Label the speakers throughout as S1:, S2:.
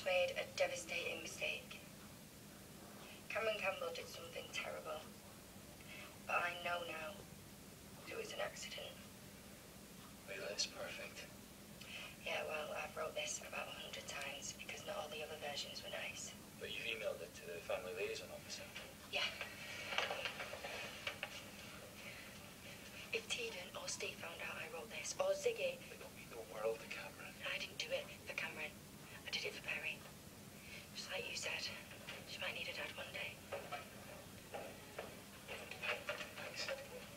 S1: made a devastating mistake. Cameron Campbell did something terrible. But I know now it was an accident.
S2: Leila, it's perfect.
S1: Yeah, well, I've wrote this about 100 times because not all the other versions were nice.
S2: But you've emailed it to the family liaison officer.
S1: Yeah. If Tegan or Steve found out I wrote this, or Ziggy...
S2: It don't mean the world to Cameron.
S1: I didn't do it for Cameron. I did it for Perry. Just like you said, she might need a dad one day.
S2: Thanks.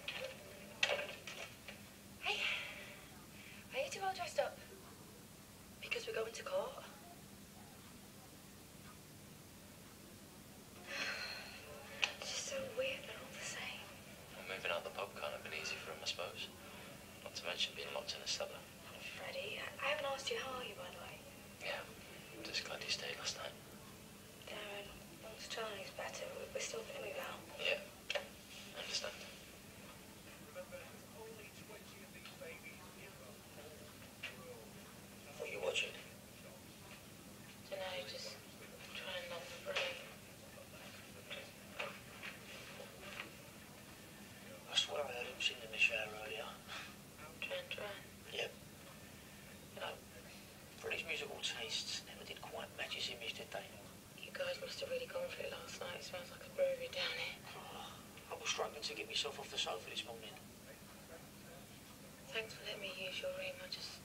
S1: Hey, are you two all dressed up? Because we're going to court. It's just so weird, but all the same.
S2: Well, moving out the pub can't have been easy for him, I suppose. Not to mention being locked in a cellar.
S1: Freddie, I haven't asked you how are you, by the way.
S2: Yeah, I'm just glad you stayed last night.
S1: Darren, once Charlie's better, we're still going to move out.
S2: Yeah, I understand. What are you watching?
S1: Dunno, just trying not to break.
S3: I swear I heard him sing in the shower earlier.
S1: Trying.
S3: Yep. You know, Freddie's musical tastes never did quite match his image, did they?
S1: You guys must have really gone for it last night. It smells like a brewery down here.
S3: I was struggling to get myself off the sofa this morning.
S1: Thanks for letting me use your room. I just